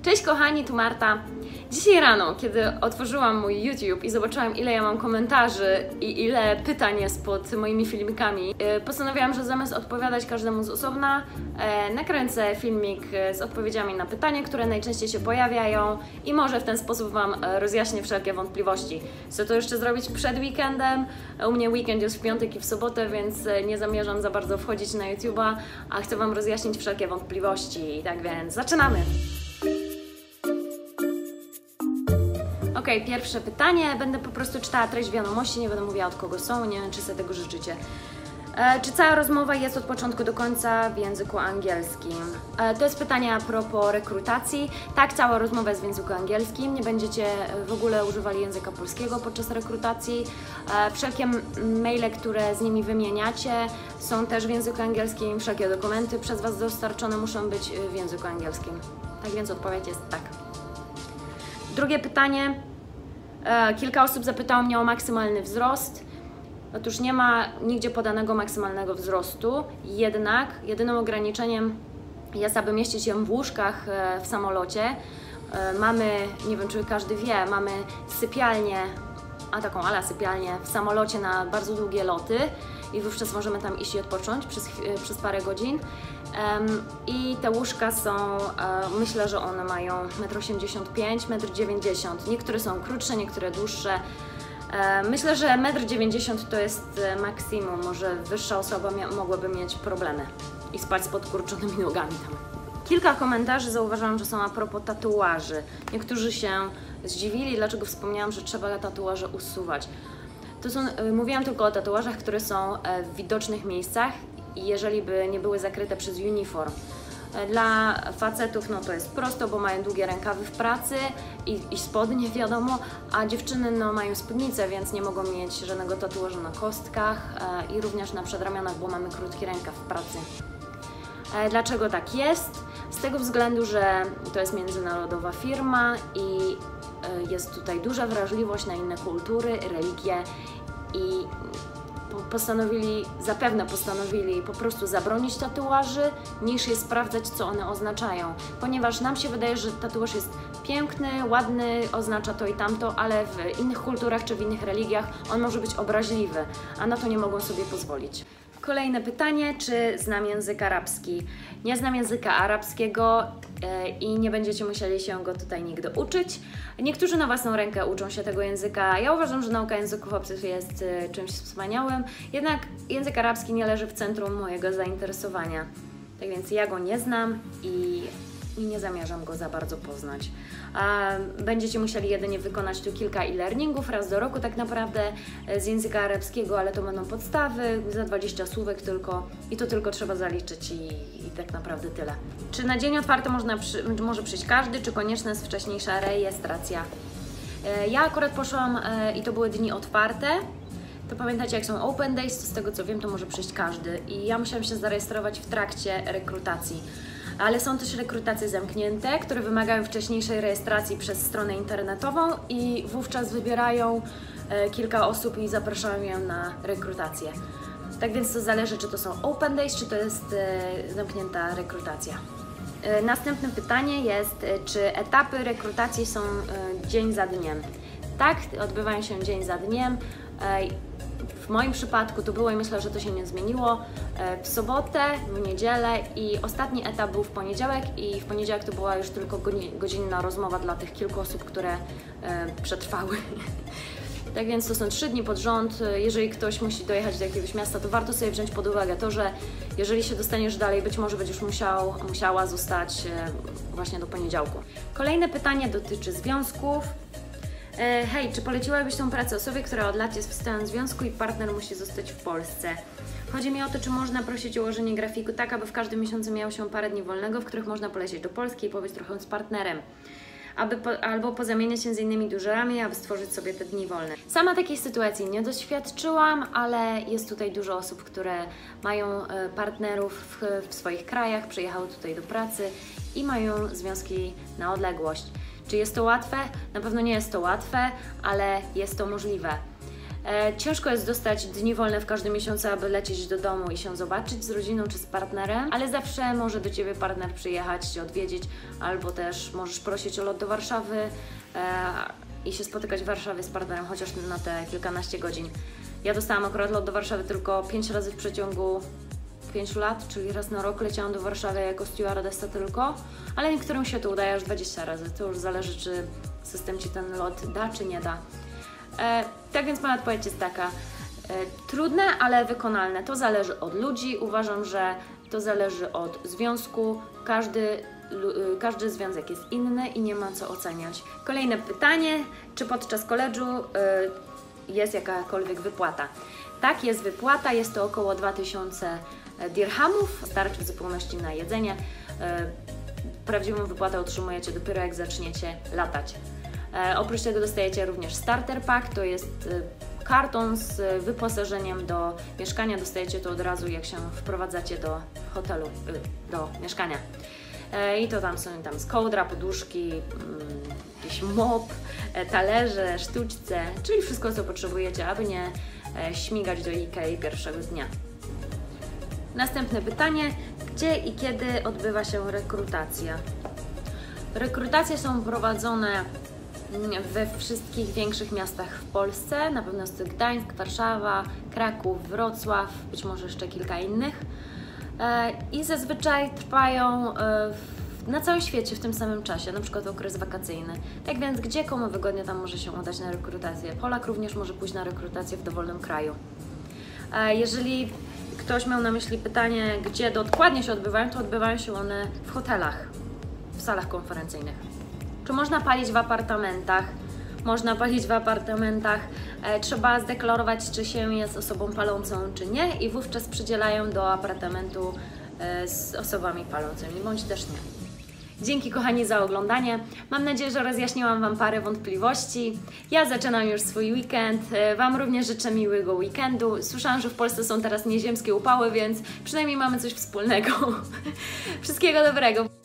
Cześć kochani, tu Marta. Dzisiaj rano, kiedy otworzyłam mój YouTube i zobaczyłam, ile ja mam komentarzy i ile pytań jest pod moimi filmikami, postanowiłam, że zamiast odpowiadać każdemu z osobna, nakręcę filmik z odpowiedziami na pytania, które najczęściej się pojawiają i może w ten sposób Wam rozjaśnię wszelkie wątpliwości. Chcę to jeszcze zrobić przed weekendem. U mnie weekend jest w piątek i w sobotę, więc nie zamierzam za bardzo wchodzić na YouTube'a, a chcę Wam rozjaśnić wszelkie wątpliwości. Tak więc zaczynamy! Pierwsze pytanie. Będę po prostu czytała treść wiadomości, nie będę mówiła od kogo są, nie wiem, czy sobie tego życzycie. Czy cała rozmowa jest od początku do końca w języku angielskim? To jest pytanie a propos rekrutacji. Tak, cała rozmowa jest w języku angielskim, nie będziecie w ogóle używali języka polskiego podczas rekrutacji. Wszelkie maile, które z nimi wymieniacie, są też w języku angielskim, wszelkie dokumenty przez Was dostarczone muszą być w języku angielskim. Tak więc odpowiedź jest tak. Drugie pytanie. Kilka osób zapytało mnie o maksymalny wzrost. Otóż nie ma nigdzie podanego maksymalnego wzrostu, jednak jedynym ograniczeniem jest, aby mieścić się w łóżkach w samolocie. Mamy, nie wiem czy każdy wie, mamy sypialnię, taką ala sypialnię w samolocie na bardzo długie loty i wówczas możemy tam iść i odpocząć przez parę godzin. I te łóżka są, myślę, że one mają 1,85 m, 1,90 m. Niektóre są krótsze, niektóre dłuższe. Myślę, że 1,90 m to jest maksimum. Może wyższa osoba mogłaby mieć problemy i spać z podkurczonymi nogami tam. Kilka komentarzy zauważyłam, że są a propos tatuaży. Niektórzy się zdziwili, dlaczego wspomniałam, że trzeba tatuaże usuwać. Mówiłam tylko o tatuażach, które są w widocznych miejscach i jeżeli by nie były zakryte przez uniform. Dla facetów no to jest prosto, bo mają długie rękawy w pracy i spodnie wiadomo, a dziewczyny no mają spódnicę, więc nie mogą mieć żadnego tatuażu na kostkach i również na przedramionach, bo mamy krótki rękaw w pracy. Dlaczego tak jest? Z tego względu, że to jest międzynarodowa firma i jest tutaj duża wrażliwość na inne kultury, religie i zapewne postanowili po prostu zabronić tatuaży, niż je sprawdzać, co one oznaczają. Ponieważ nam się wydaje, że tatuaż jest piękny, ładny, oznacza to i tamto, ale w innych kulturach czy w innych religiach on może być obraźliwy, a na to nie mogą sobie pozwolić. Kolejne pytanie, czy znam język arabski? Nie znam języka arabskiego i nie będziecie musieli się go tutaj nigdy uczyć. Niektórzy na własną rękę uczą się tego języka. Ja uważam, że nauka języków obcych jest czymś wspaniałym, jednak język arabski nie leży w centrum mojego zainteresowania. Tak więc ja go nie znam i nie zamierzam go za bardzo poznać. Będziecie musieli jedynie wykonać tu kilka e-learningów raz do roku tak naprawdę z języka arabskiego, ale to będą podstawy, za 20 słówek tylko i to tylko trzeba zaliczyć i tak naprawdę tyle. Czy na dzień otwarty może przyjść każdy, czy konieczna jest wcześniejsza rejestracja? Ja akurat poszłam i to były dni otwarte. To pamiętacie, jak są open days, to z tego co wiem, to może przyjść każdy i ja musiałam się zarejestrować w trakcie rekrutacji. Ale są też rekrutacje zamknięte, które wymagają wcześniejszej rejestracji przez stronę internetową i wówczas wybierają kilka osób i zapraszają je na rekrutację. Tak więc to zależy, czy to są open days, czy to jest zamknięta rekrutacja. Następne pytanie jest, czy etapy rekrutacji są dzień za dniem? Tak, odbywają się dzień za dniem. W moim przypadku to było i myślę, że to się nie zmieniło w sobotę, w niedzielę i ostatni etap był w poniedziałek i w poniedziałek to była już tylko godzinna rozmowa dla tych kilku osób, które przetrwały. Tak więc to są 3 dni pod rząd. Jeżeli ktoś musi dojechać do jakiegoś miasta, to warto sobie wziąć pod uwagę to, że jeżeli się dostaniesz dalej, być może będziesz musiała zostać właśnie do poniedziałku. Kolejne pytanie dotyczy związków. Hej, czy poleciłabyś tą pracę osobie, która od lat jest w stałym związku i partner musi zostać w Polsce? Chodzi mi o to, czy można prosić o ułożenie grafiku tak, aby w każdym miesiącu miało się parę dni wolnego, w których można polecieć do Polski i pobyć trochę z partnerem. Albo pozamieniać się z innymi dużerami, aby stworzyć sobie te dni wolne. Sama takiej sytuacji nie doświadczyłam, ale jest tutaj dużo osób, które mają partnerów w swoich krajach, przyjechały tutaj do pracy i mają związki na odległość. Czy jest to łatwe? Na pewno nie jest to łatwe, ale jest to możliwe. Ciężko jest dostać dni wolne w każdym miesiącu, aby lecieć do domu i się zobaczyć z rodziną czy z partnerem, ale zawsze może do Ciebie partner przyjechać, Cię odwiedzić, albo też możesz prosić o lot do Warszawy i się spotykać w Warszawie z partnerem chociaż na te kilkanaście godzin. Ja dostałam akurat lot do Warszawy tylko 5 razy w przeciągu 5 lat, czyli raz na rok leciałam do Warszawy jako stewardessa tylko, ale niektórym się to udaje aż 20 razy. To już zależy, czy system Ci ten lot da, czy nie da. Tak więc moja odpowiedź jest taka, trudne, ale wykonalne. To zależy od ludzi. Uważam, że to zależy od związku. Każdy związek jest inny i nie ma co oceniać. Kolejne pytanie, czy podczas koledżu jest jakakolwiek wypłata? Tak, jest wypłata, jest to około 2000 dirhamów, starczy w zupełności na jedzenie. Prawdziwą wypłatę otrzymujecie dopiero jak zaczniecie latać. Oprócz tego dostajecie również starter pack, to jest karton z wyposażeniem do mieszkania. Dostajecie to od razu, jak się wprowadzacie do hotelu, do mieszkania. I to tam są kołdra, poduszki, jakiś mop, talerze, sztućce, czyli wszystko, co potrzebujecie, aby nie śmigać do Ikei pierwszego dnia. Następne pytanie, gdzie i kiedy odbywa się rekrutacja? Rekrutacje są prowadzone we wszystkich większych miastach w Polsce, na pewno jest to Gdańsk, Warszawa, Kraków, Wrocław, być może jeszcze kilka innych. I zazwyczaj trwają na całym świecie w tym samym czasie, na przykład okres wakacyjny. Tak więc gdzie komu wygodnie, tam może się udać na rekrutację. Polak również może pójść na rekrutację w dowolnym kraju. Jeżeli ktoś miał na myśli pytanie, gdzie dokładnie się odbywają, to odbywają się one w hotelach, w salach konferencyjnych. Czy można palić w apartamentach? Można palić w apartamentach. Trzeba zdeklarować, czy się jest osobą palącą, czy nie, i wówczas przydzielają do apartamentu z osobami palącymi, bądź też nie. Dzięki, kochani, za oglądanie. Mam nadzieję, że rozjaśniłam Wam parę wątpliwości. Ja zaczynam już swój weekend. Wam również życzę miłego weekendu. Słyszałam, że w Polsce są teraz nieziemskie upały, więc przynajmniej mamy coś wspólnego. Wszystkiego dobrego.